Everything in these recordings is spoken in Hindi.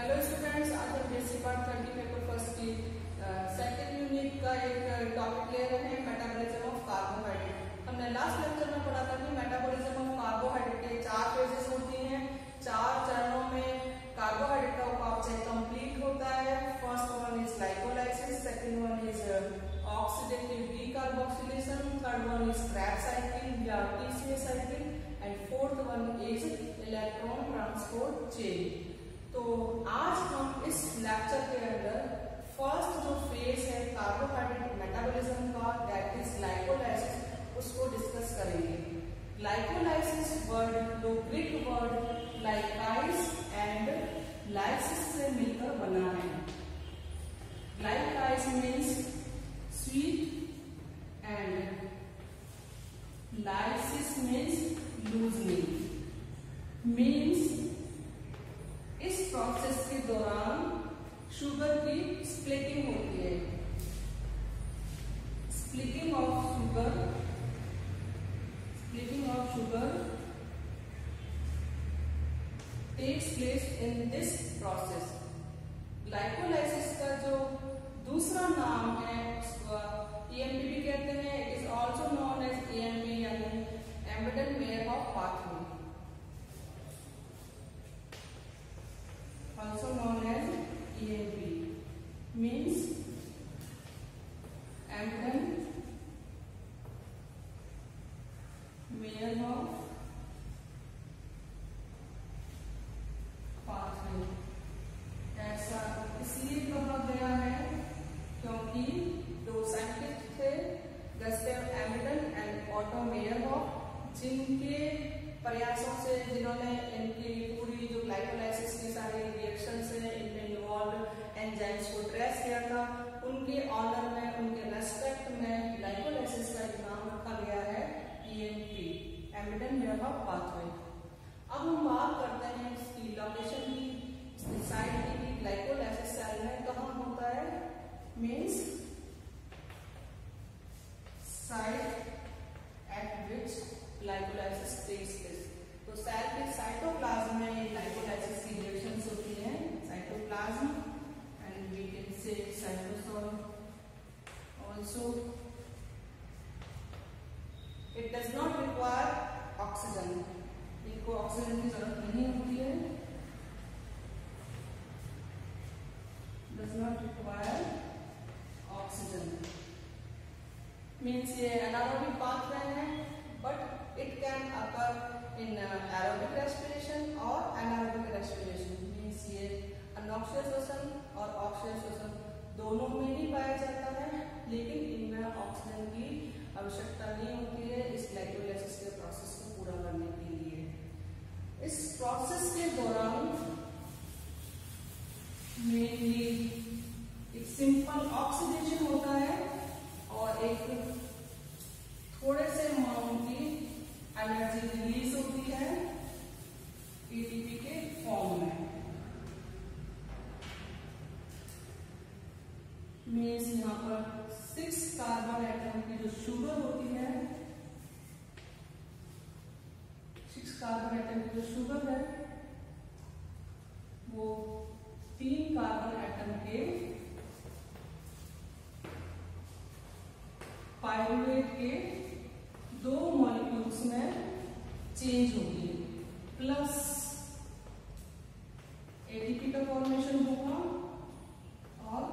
हेलो स्टूडेंट्स, आज हम बेसिक पार्ट 30 पेपर फर्स्ट की सेकंड यूनिट का एक टॉपिक ले रहे हैं, मेटाबॉलिज्म ऑफ कार्बोहाइड्रेट। हमने लास्ट लेक्चर में पढ़ा था कि मेटाबॉलिज्म ऑफ कार्बोहाइड्रेट के 4 फेजेस होती हैं। 4 चरणों में कार्बोहाइड्रेट का उपापचय कंप्लीट होता है। First one is glycolysis, second one is oxidative decarboxylation, third one is Krebs cycle या TCA cycle and fourth one is electron transport chain. तो आज हम इस लेक्चर के अंदर फर्स्ट जो फेज है कार्बोहाइड्रेट मेटाबॉलिज्म का, दैट इज ग्लाइकोलाइसिस, उसको डिस्कस करेंगे। ग्लाइकोलाइसिस वर्ड दो Greek word glykys and lysis से मिलकर बना है। Glykys means sweet and lysis means loosening. Means इस प्रोसेस के दौरान शुगर की स्प्लिटिंग होती है। Splitting of sugar takes place in this process. Glycolysis का जो दूसरा नाम है उसको EMP भी कहते हैं। It is also known as EMP यानी Embden Meyerhof pathway, also known as EMP, means Embden-Meyerhof pathway। ऐसा इसलिए कहा गया है क्योंकि दो साइंटिस्ट थे, गस्टेव एम्बेडन एंड ऑटो मेयरहोफ, जिनके प्रयासों से जिन्होंने इनकी पूरी जो ग्लाइकोलाइसिस की सारी रिएक्शन से इनमें इन्वॉल्व एंजाइम्स को ट्रेस किया था, उनके ऑनर में, उनके रेस्पेक्ट में ग्लाइकोलाइसिस का नाम रखा गया है EMP, एम्बेडेड-मेयरहोफ पाथवे। अब हम बात करते हैं इसकी लोकेशन की, साइट की। ग्लाइकोलाइसिस सेल में कहाँ होता है? Means site at which glycolysis takes place. तो सेल के साइटोप्लाज्म में ग्लाइकोलाइसिस की रिएक्शंस होती हैं। Cytoplasm and we can say cytosol also. It does not require oxygen, इनको ऑक्सीजन की जरूरत नहीं होती है। Does not require oxygen means ये एनारोबिक पाथवे है, but it can occur in aerobic respiration or anaerobic respiration। Means ये अनॉक्सियस श्वसन और ऑक्सियस श्वसन दोनों में ही पाया जाता है, लेकिन इनमें ऑक्सीजन की आवश्यकता नहीं होती है इस ग्लाइकोलाइसिस के प्रोसेस को पूरा करने के लिए। इस प्रोसेस के दौरान मेनली एक सिंपल ऑक्सीडेशन होता है और एक थोड़े से अमाउंट की एनर्जी रिलीज होती है ATP के फॉर्म में। मीन्स यहाँ पर 6 कार्बन एटम की जो शुगर होती है, 6 कार्बन एटम की जो शुगर है वो 3 कार्बन एटम के पाइरुवेट के 2 मॉलिक्यूल्स में चेंज होगी, प्लस ATP का फॉर्मेशन होगा और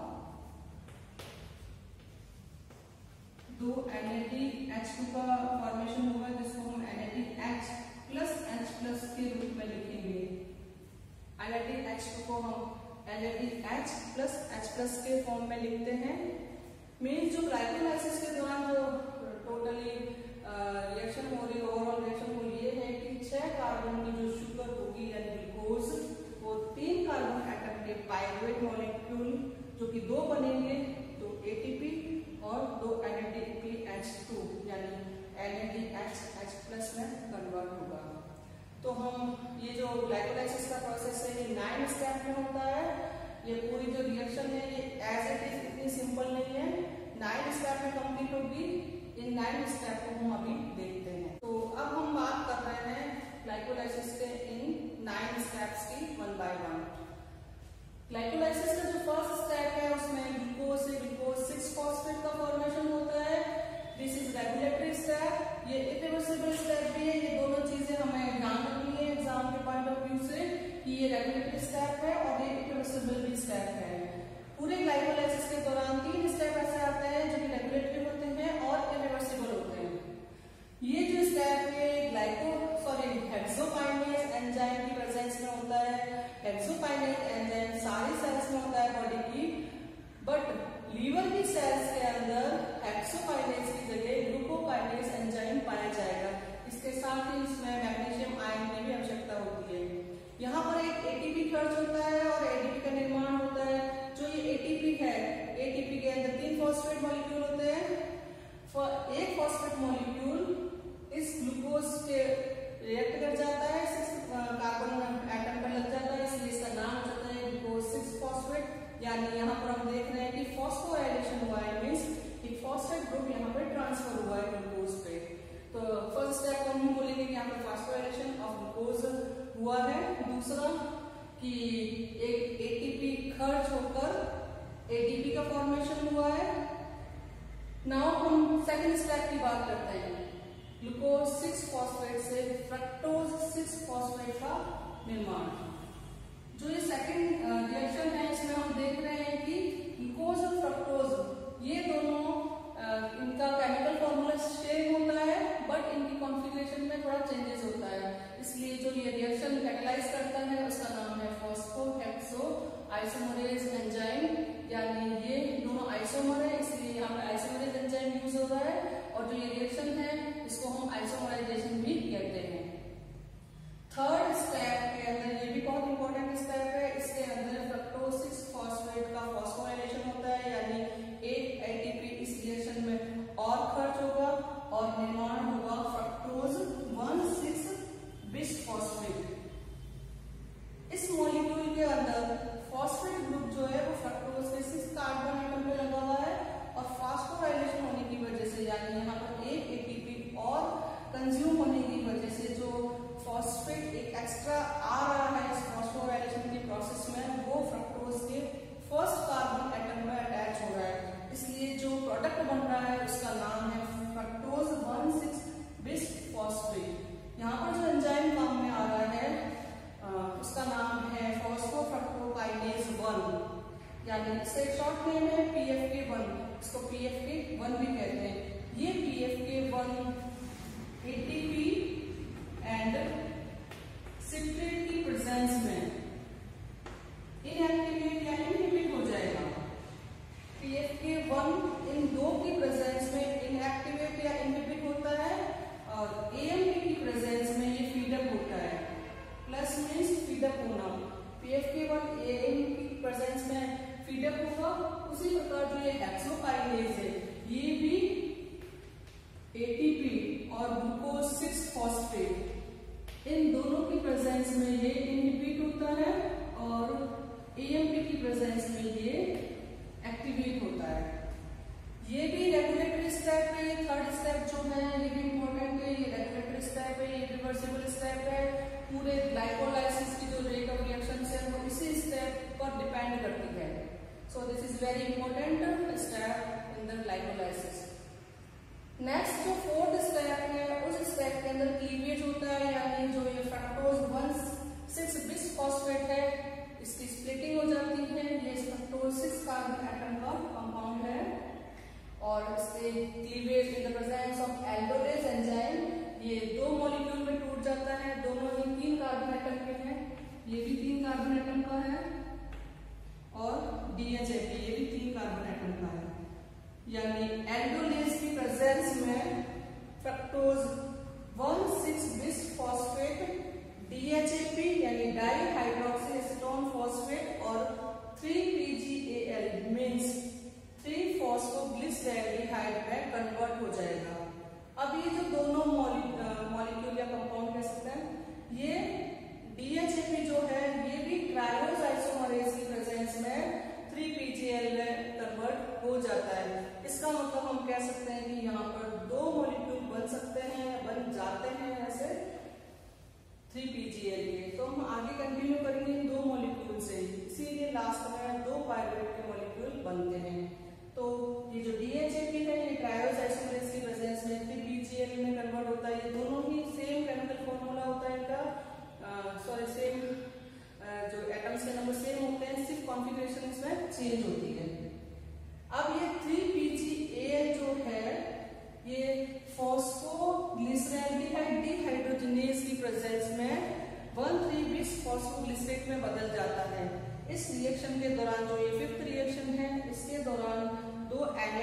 2 NADH2 का फॉर्मेशन होगा, जिसको हम NADH प्लस H प्लस के रूप में लिखेंगे। NADH2 को हम NADH प्लस H प्लस के फॉर्म में लिखते हैं। मीन्स जो ग्लाइकोलाइसिस के दौरान जो टोटली रिएक्शन हो रही है, ओवरऑल रिएक्शन वो ये है कि 6 कार्बन की जो शुगर होगी यानी ग्लूकोज, वो 3 कार्बन एटम के पाइरुवेट मॉलिक्यूल जो कि 2 बनेंगे, 2 ATP और 2 NADPH2 यानी NADH प्लस में कन्वर्ट होगा। तो हम ये जो ग्लाइकोलाइसिस का प्रोसेस है ये 9 स्टेप में होता है। ये पूरी जो रिएक्शन है ये एज इट इज इतनी सिंपल नहीं है, 9 स्टेप में कंप्लीट होगी। इन 9 स्टेप को हम अभी देखते हैं। तो अब हम बात कर रहे हैं ग्लाइकोलाइसिस के इन 9 स्टेप्स की 1 by 1। ग्लाइकोलाइसिस का जो फर्स्ट स्टेप है उसमें ग्लूकोज से ग्लूकोज 6 फॉस्फेट का फॉर्मेशन होता है। This is regulatory step. ये इरिवर्सिबल स्टेप भी है। ये दोनों चीजें हमें ध्यान रखनी है एग्जाम के पॉइंट ऑफ व्यू से कि ये रेगुलेटरी स्टेप है और ये इरिवर्सिबल भी स्टेप है। पूरे ग्लाइकोलाइसिस के दौरान 3 स्टेप ऐसे आते हैं जो कि रेगुलेटरी होते हैं और इरिवर्सिबल होते हैं। ये जो स्टेप है हेक्सोकाइनेज एंजाइम की प्रेजेंस में होता है। हेक्सोकाइनेज एंजाइम सारी सेल्स में होता है बॉडी की, बट लीवर की सेल्स के अंदर हेक्सोकाइनेज की जगह ग्लूकोकाइनेज एंजाइम पाया जाएगा। इसके साथ ही इसमें मैग्नीशियम आयन की भी आवश्यकता होती है। यहाँ पर एक एटीपी खर्च होता है और एटीपी का निर्माण होता है। जो ये एटीपी है, एटीपी के अंदर 3 फॉस्फेट मॉलिक्यूल होते हैं। एक फॉस्फेट मॉलिक्यूल इस ग्लूकोज के रिएक्ट कर जाता है, 6 कार्बन एटम पर लग जाता है, इसलिए इसका नाम हो जाता है ग्लूकोज 6 फॉस्फेट। यानी यहाँ पर हम देख रहे हैं कि फॉस्फोराइलेशन हुआ है, मींस एक फॉस्फेट ग्रुप यहाँ पर ट्रांसफर हुआ है ग्लूकोज पे। तो फर्स्ट स्टेप हम बोलेंगे कि यहाँ पर फॉस्फोराइलेशन ऑफ ग्लूकोज हुआ है। दूसरा कि एक एटीपी खर्च होकर एटीपी का फॉर्मेशन हुआ है। नाउ हम सेकंड स्टेप की बात करते हैं। ग्लूकोज 6 फॉस्फेट से फ्रक्टोज 6 फॉस्फेट का निर्माण। जो ये सेकंड रिएक्शन है इसमें हम देख रहे हैं कि ग्लूकोज और फ्रक्टोज ये दोनों इनका केमिकल फॉर्मूला सेम होता है, बट इनकी कॉन्फ़िगरेशन में थोड़ा चेंजेस होता है। इसलिए जो ये रिएक्शन कैटलाइज करता है उसका नाम है फॉस्फोहेक्सो आइसोमरेज एंजाइम। यानी ये दोनों आइसोमर है, इसलिए यहाँ पे आइसोमरेज एंजाइम यूज हो रहा है। और जो ये रिएक्शन है इसको हम आइसोमराइजेशन भी कहते हैं। थर्ड स्टेप के अंदर ये भी बहुत इंपॉर्टेंट स्टेप है। इसके अंदर फ्रक्टोज 6 फॉस्फेट का फॉस्फोराइलेशन होता है, यानी एक एटीपी इस रिएक्शन में और खर्च होगा और निर्माण होगा फ्रक्टोज 1,6 बिस्फॉस्फेट। इस मॉलिक्यूल के अंदर फॉस्फेट ग्रुप जो है वो फ्रक्टोज के 6 कार्बन एटम पे लगा हुआ है और फॉस्फोराइलेशन होने की वजह से, यानी यहाँ पर एक एटीपी और कंज्यूम होने की वजह से जो फॉस्फेट एक एक्स्ट्रा आ रहा है इस फॉस्फोराइलेशन की प्रोसेस में, वो फ्रक्टोज के फर्स्ट कार्बन एटम में अटैच हो रहा है। इसलिए जो प्रोडक्ट बन रहा है उसका नाम है फ्रक्टोज 1,6 बिस्फॉस्फेट। यहाँ पर जो एंजाइम काम में आ रहा है उसका नाम है फॉस्फोफ्रक्टोकाइनेज 1, यानी इसका शॉर्ट नेम है PFK1। इसको PFK1 भी कहते हैं। ये PFK1 एटीपी एंड सिट्रेट की प्रेजेंस में इनएक्टिवेट या इनहिबिट हो जाएगा। PFK1 इन दो की प्रेजेंस में इनएक्टिवेट या इनहिबिट होता है और AMP की प्रेजेंस में ये फीडअप होता है। प्लस मीन्स फीडअप होना। PFK1 AMP की प्रेजेंस में फीडअप होगा। उसी प्रकार जो ये हेक्सोकाइनेज है ये भी एटीपी और ग्लूकोज 6 फॉस्फेट इन दोनों की प्रेजेंस में ये इनहिबिट होता है और AMP की प्रेजेंस में ये एक्टिवेट होता है। ये भी रेगुलेटरी स्टेप है। थर्ड स्टेप जो है ये भी इंपॉर्टेंट है। ये रेगुलेटरी स्टेप है, ये रिवर्सिबल स्टेप है। पूरे ग्लाइकोलाइसिस की जो रेट ऑफ रिएक्शन है वो इसी स्टेप पर डिपेंड करती है। So this is very important step in the glycolysis. Next जो फोर्थ स्टेप है उस स्टेप के अंदर क्लीवेज होता है, यानी जो ये फ्रक्टोज 1,6 बिस्फॉस्फेट है इसकी स्प्लिटिंग हो जाती है। ये फ्रक्टोज 6 कार्बन एटम का कंपाउंड है और इसके cleavage in the presence of aldolase enzyme ये 2 मॉलिक्यूल में टूट जाता है। दोनों ही 3 कार्बन एटम के हैं। ये भी 3 कार्बन एटम का है और DHAP ये भी 3 कार्बन एटम का है। यानी एल्डोलेज की प्रेजेंस में फ्रक्टोज 1,6 बिस्फॉस्फेट DHAP यानी डाइहाइड्रोक्सीएसीटोन फॉस्फेट और 3-PGAL मींस 3-फॉस्फोग्लिसरैल्डिहाइड में कन्वर्ट हो जाएगा। अब ये जो दोनों मॉलिक्यूल या कंपाउंड कह सकते हैं, ये DHAP जो है ये भी ट्रायोज आइसोमरेज की प्रेजेंस में 3-PGAL में कन्वर्ट हो जाता है। इसका मतलब हम कह सकते हैं कि यहाँ पर 2 मॉलिक्यूल बन सकते हैं, बन जाते हैं ऐसे। 3PGL के। तो हम आगे कंटिन्यू करेंगे इन दो मॉलिक्यूल से, इसीलिए लास्ट में दो पायरुवेट के मॉलिक्यूल बनते हैं। तो ये जो DHAP है ये ट्रायोस आइसोमरेज की प्रेजेंस में 3PGL में कन्वर्ट होता है। ये दोनों ही सेम केमिकल फॉर्मूला होता है इनका, सेम जो एटम्स के नंबर सेम होते हैं, सिर्फ कॉन्फ़िगरेशन इसमें चेंज होती है। अब ये 3PGAL जो है ये फॉस्फोग्लिसरैल्डिहाइड डिहाइड्रोजिनेज की प्रेजेंस में 1,3-bis फॉस्फोग्लिसरेट में बदल जाता है। इस रिएक्शन के दौरान जो ये फिफ्थ रिएक्शन है, इसके दौरान दो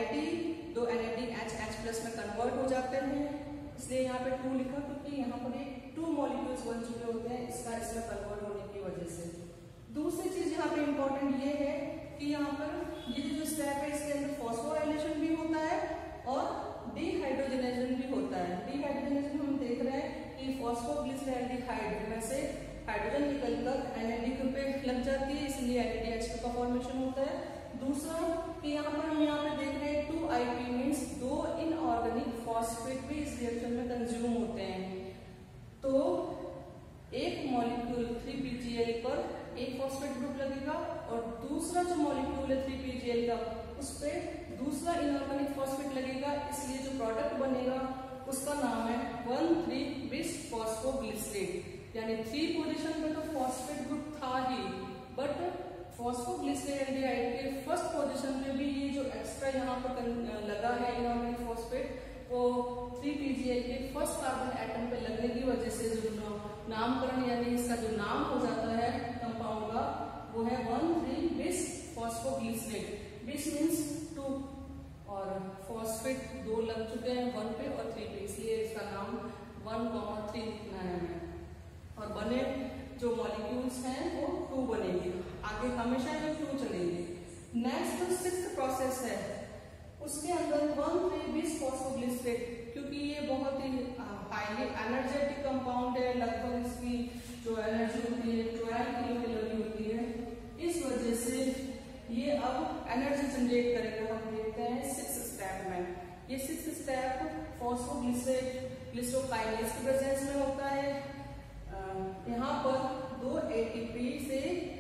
NADH+ में कन्वर्ट हो जाते हैं। इसलिए यहाँ पे 2 लिखा क्योंकि यहाँ पर एक 2 मॉलिक्यूल्स बन चुके होते हैं इसमें कन्वर्ट होने की वजह से। दूसरी चीज यहाँ पे इम्पोर्टेंट ये है कि यहाँ पर ये जो स्टेप है इसके अंदर फॉस्फोराइलेशन भी होता है और डिहाइड्रोजनेशन भी होता है। डिहाइड्रोजनेशन हम देख रहे हैं कि फॉस्फोग्लिसरैल्डिहाइड में से हाइड्रोजन निकलकर NAD पे लग जाती है, इसलिए NADH2 का फॉर्मेशन होता है। दूसरा कि यहाँ पर हम देख रहे हैं 2IP मीन्स 2 इनऑर्गेनिक फॉस्फेट भी इस रिएक्शन में कंज्यूम होते हैं। तो एक मॉलिक्यूल 3PGL पर एक फॉस्फेट ग्रुप लगेगा और दूसरा जो मॉलिक्यूल है 3PGL का उस पर दूसरा इनऑर्गेनिक फॉस्फेट लगेगा, इसलिए जो प्रोडक्ट बनेगा उसका नाम है 1,3-bis फॉस्फोग्लिसरेट। यानी 3 पोजीशन पे तो फॉस्फेट ग्रुप था ही, बट फॉस्फोग्लिसरैल्डिहाइड के फर्स्ट पोजीशन पे भी ये जो एक्स्ट्रा यहाँ पर लगा है इनऑर्गेनिक फॉस्फेट, वो 3PGL के फर्स्ट कार्बन एटम पे लगने की वजह से जो नामकरण यानी इसका जो नाम हो जाता है कंपाउंड का, वो है 1,3-bis फॉस्फोग्लिसरेट। बिस मीन्स 2 और फॉस्फेट 2 लग चुके हैं 1 पे और 3 पे, इसलिए इसका नाम 1,3 लिखना है हमें। और बने जो मॉलिक्यूल्स हैं वो 2 बनेंगे, आगे हमेशा ये 2 चलेंगे। नेक्स्ट जो 6th प्रोसेस है उसके अंदर 1,3-bis फॉस्फोग्लिसरेट, क्योंकि ये बहुत ही हाईली एनर्जेटिक कंपाउंड है, लगभग इसकी जो एनर्जी होती है 12 किलो कैलोरी होती है, इस वजह से ये अब एनर्जी जनरेट करेगा। हम देखते हैं 6th स्टेप में। ये 6th स्टेप फॉस्फोग्लिसरोकाइनेज की प्रेजेंस में होता है। यहाँ पर 2 ATP से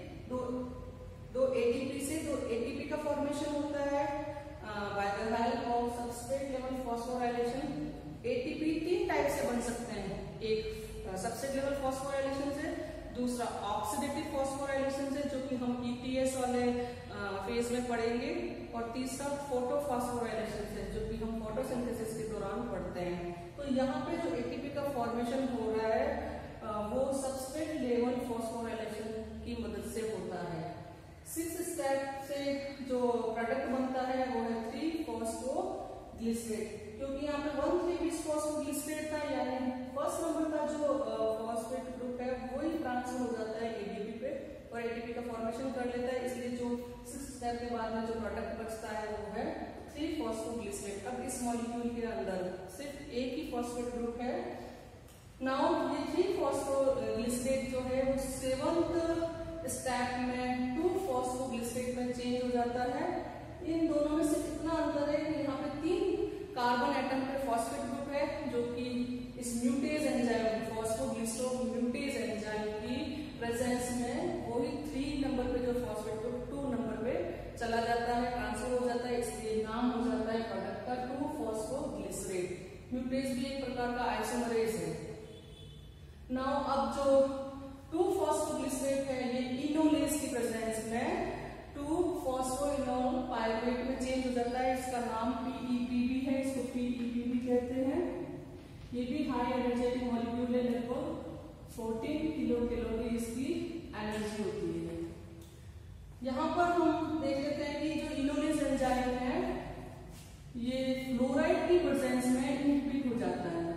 2 ATP का फॉर्मेशन होता है by the help of substrate level phosphorylation. ATP 3 type से बन सकते हैं, एक सबस्ट्रेट लेवल फॉस्फोराइलेशन से, दूसरा ऑक्सीडेटिव फॉस्फोराइलेशन से जो कि हम ETS वाले फेज में पढ़ेंगे, और तीसरा फोटोफॉस्फोराइलेशन से जो कि हम फोटोसिंथेसिस के दौरान पढ़ते हैं। तो यहाँ पे जो ATP का फॉर्मेशन हो रहा है वो सबस्ट्रेट लेवल फॉस्फोराइलेशन की मदद से होता है। 6th स्टेप से जो प्रोडक्ट बनता है वो है 3-फॉस्फोग्लिसरेट, क्योंकि यहाँ पे 1,3-bis फॉस्फोग्लिसरेट था, यानी फर्स्ट नंबर का जो फॉस्फेट ग्रुप है वही ट्रांसफर हो जाता है ADP पे और ATP का फॉर्मेशन कर लेता है, इसलिए जो 6th स्टेप के बाद में जो प्रोडक्ट बचता है वो है 3-फॉस्फोग्लिसरेट। अब इस मॉलिक्यूल के अंदर सिर्फ एक ही फॉस्फेट ग्रुप है। नाउ ये 3-फॉस्फोग्लिसरेट जो है वो 7th स्टेप में 2-फॉस्फोग्लिसरेट में चेंज हो जाता है। इन दोनों में सिर्फ इतना अंतर है कि यहाँ पे 3 कार्बन एटम पे फॉस्फेट ग्रुप है, जो कि इस mutase enzyme phosphoglycero mutase enzyme की प्रेजेंस में वही 3 नंबर पे जो फॉस्फेट ग्रुप 2 नंबर पे चला जाता है, ट्रांसफर हो जाता है, इसलिए नाम हो जाता है प्रोडक्ट का 2-फॉस्फोग्लिसरेट। म्यूटेज भी एक प्रकार का आइसोमरेज है। नाउ अब जो 2-फॉस्फोग्लिसरेट है ये इनोलेज की प्रेजेंस में 2-फॉस्फोइनोल पायरुवेट में चेंज हो जाता है, इसका नाम PEP भी है, इसको PEP भी कहते हैं। ये भी हाई एनर्जेटिक मॉलिक्यूल है, लगभग 14 किलो कैलोरी इसकी एनर्जी होती है। यहाँ पर हम देख लेते हैं कि जो इनोलेज एंजाइम है ये फ्लोराइड की प्रेजेंस में इनहिबिट हो जाता है।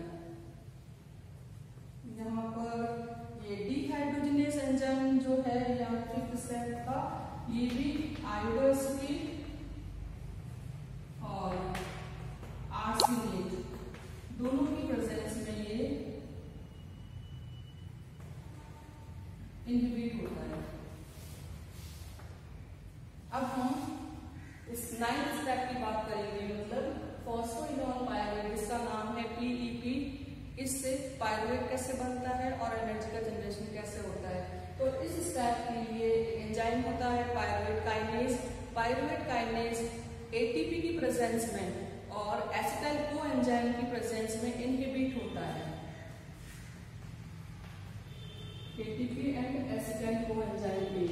यहाँ पर ये डिहाइड्रोजिनेज एंजाइम जो है यहाँ 5th स्टेप का, ये भी आयोडोएसिड और आर्सेनेट दोनों की प्रेजेंस में ये इनहिबिट होता है। अब हम इस 9th स्टेप की बात करेंगे, मतलब फॉस्फोइनोल पायरुवेट, जिसका नाम है PEP, इससे पायरुवेट कैसे बनता है और एनर्जी का जनरेशन कैसे होता है। तो इस स्टेप के लिए एंजाइम होता है pyruvate kinase. Pyruvate kinase ATP की प्रेजेंस में और एसिटाइल कोएंजाइम की प्रेजेंस में इनहिबिट होता है। एटीपी एंड एसिटाइल कोएंजाइम में,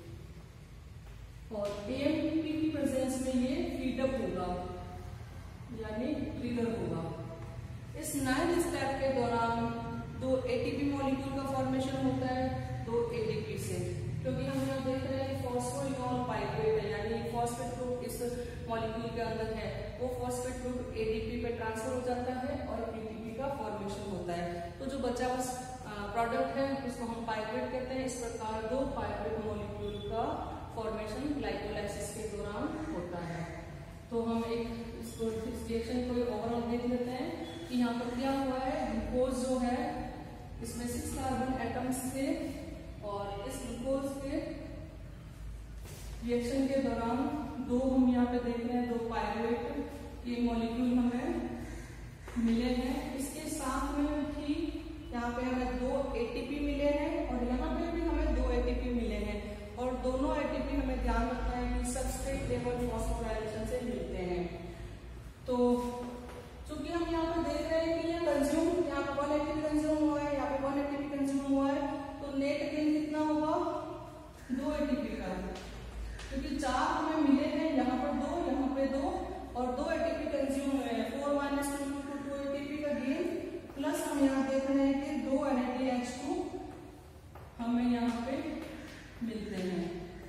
और एएमपी की प्रेजेंस में ये फीडअप होगा यानी ट्रिगर होगा। इस 9th स्टेप के दौरान दो एटीपी मॉलिक्यूल का फॉर्मेशन होता है, दो एटीपी से, क्योंकि हम यहाँ देख रहे हैं फॉस्फोइनोल पाइरुवेट है यानी फॉस्फेट ग्रुप इस मॉलिक्यूल के अंदर है, वो फॉस्फेट ग्रुप एटीपी पे ट्रांसफर हो जाता है और एटीपी का फॉर्मेशन होता है। तो जो बचा बस प्रोडक्ट है उसको हम पाइरुवेट कहते हैं। इस प्रकार दो पाइरुवेट मॉलिक्यूल का फॉर्मेशन ग्लाइकोलाइसिस के दौरान होता है। तो हम एक इसको रिएक्शन को ओवरऑल देख लेते हैं कि यहाँ पर क्या हुआ है। ग्लूकोज जो है इसमें 6 कार्बन एटम्स थे और इस ग्लूकोज के रिएक्शन के दौरान दो हम यहाँ पे देख रहे हैं, दो पायरुवेट के मॉलिक्यूल हमें मिले हैं। इसके साथ में भी यहाँ पे हमें दो एटीपी मिले हैं और यहाँ पे भी हमें दो एटीपी मिले हैं, और दोनों एटीपी हमें ध्यान रखना है कि सबस्ट्रेट लेवल फॉस्फोराइलेशन से मिलते हैं। तो चूंकि हम यहाँ पे देख रहे हैं कि ये कंज्यूम, यहाँ पे 1 एटीपी कंज्यूम हुआ है, यहाँ पे 1 एटीपी कंज्यूम हुआ है, तो नेट गेन कितना होगा 2 एटीपी का, क्योंकि 4 हमें मिले हैं, यहाँ पर 2, यहाँ पे 2 और 2 एटीपी कंज्यूम हुए हैं। 4 - 2 एटीपी का गेन, प्लस हम यहाँ देख रहे हैं कि 2 NADH2 हमें यहाँ पे मिलते हैं।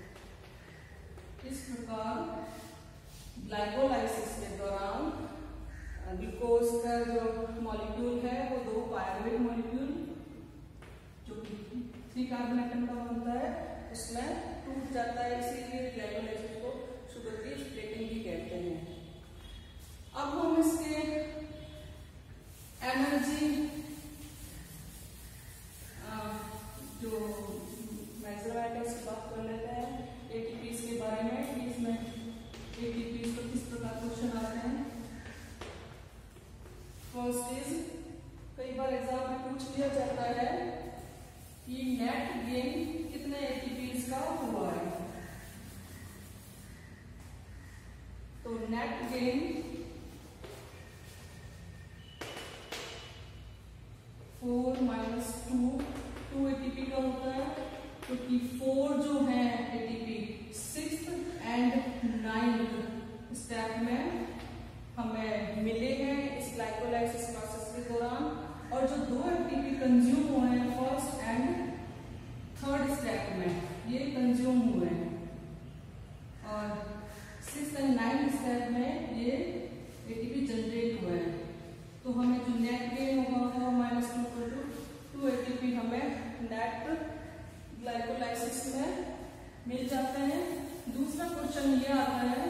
इस प्रकार ग्लाइकोलाइसिस के दौरान ग्लूकोज का जो मॉलिक्यूल है वो दो पायरुवेट मॉलिक्यूल जो कि 3 कार्बन एटम का बनता है उसमें टूट जाता है, इसीलिए ग्लाइकोलाइसिस को शुगर की स्प्लिटिंग भी कहते हैं। अब हम इसके एनर्जी जो मेजरमेंट की बात कर लेते हैं एटीपीज के बारे में कि इसमें एटीपीज को किस प्रकार क्वेश्चन आते हैं। फर्स्ट इज, कई बार एग्जाम में पूछ लिया जाता है कि नेट गेन कितने एटीपीज का हुआ है। तो नेट गेन 4 - 2 एटीपी का होता है, क्योंकि 4 जो है ATP 6th and 9th step में हमें मिले हैं इस ग्लाइकोलाइसिस प्रोसेस के दौरान, और जो 2 एटीपी कंज्यूम हुए हैं 1st एंड 3rd स्टेप में ये कंज्यूम हुए हैं, और 6th एंड 9th स्टेप में ये एटीपी जनरेट हुए हैं। तो हमें जो नेट गेन होगा 4 - 2 एटीपी हमें नेट ग्लाइकोलाइसिस में मिल जाते हैं। दूसरा क्वेश्चन ये आता है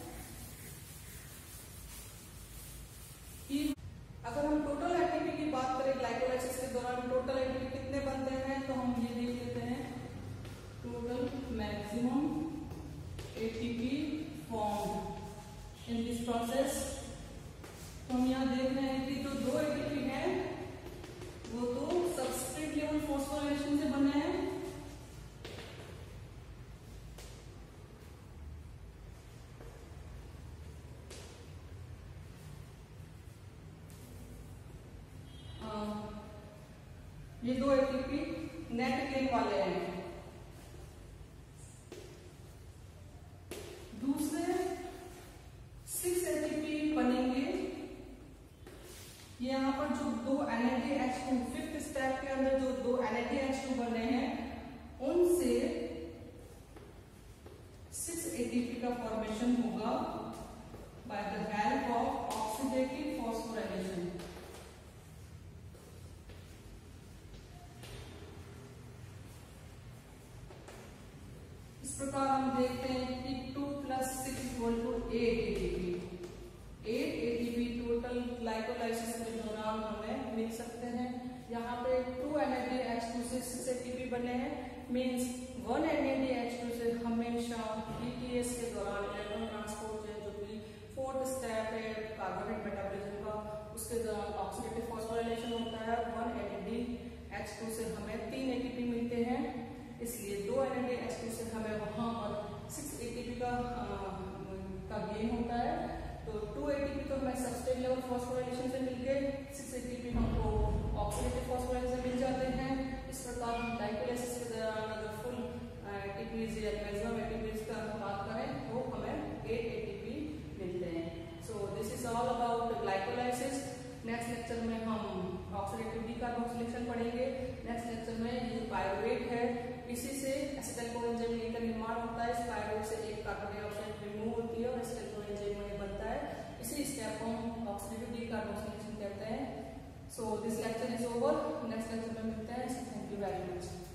कि अगर हम टोटल एटीपी की बात करें ग्लाइकोलाइसिस के दौरान टोटल एटीपी कितने बनते हैं, तो हम ये देख लेते हैं total maximum ATP formed in this process. तो हम यहाँ देख रहे हैं कि जो 2 एटीपी हैं वो तो सबस्ट्रेट लेवल फॉस्फोराइलेशन से बने हैं, ये 2 एटीपी नेट गेन वाले हैं। दूसरे 6 एटीपी बनेंगे, ये यहाँ पर जो 2 NADH2 5th स्टेप के अंदर जो 2 NADH2 बने हैं उनसे 6 एटीपी का फॉर्मेशन होगा by the help of oxidative phosphorylation. इस प्रकार हम देखते हैं कि 2 + 6 = 8 एटीपी। 8 एटीपी टोटल ग्लाइकोलाइसिस के दौरान हमें मिल सकते हैं। यहाँ पे 2 NADH2 से 6 एटीपी बने हैं, मीन्स 1 NADH2 से हमेशा PTS के दौरान इलेक्ट्रॉन ट्रांसपोर्ट जो कि 4th स्टेप है कार्बोनेट मेटाबॉलिज्म का, उसके ऑक्सीडेटिव फॉस्फोराइलेशन होता है 1 NADH2 से हमें 3 ATP मिलते हैं, इसलिए 2 NADH2 से हमें वहां पर 6 ATP का गेन होता है। तो 2 ATP तो हमें सबस्ट्रेट लेवल फॉस्फोराइलेशन से मिलके 6 ATP हमको ऑक्सीडेटिव फॉस्फोराइलेशन से मिल जाते हैं। इस प्रकार हम ग्लाइकोलाइसिस के दौरान अगर फुल ATPs या मैक्सिमम ATPs का बात करें तो हमें 8 ATP मिलते हैं। So this is all about glycolysis. Next lecture में हम ऑक्सीडेटिव डीकार्बोक्सिलेशन पढ़ेंगे। नेक्स्ट लेक्चर में ये पायरुवेट है, इसी से एसिटाइल कोएंजाइम का निर्माण होता है। इस पायरुवेट से एक कार्बन डाइऑक्साइड रिमूव होती है और एसिटाइल कोएंजाइम बनता है। इसी स्टेप को हम ऑक्सीडेटिव डीकार्बोक्सिलेशन कहते हैं। So this lecture is over. Next lecture में मिलते हैं। Thank you very much.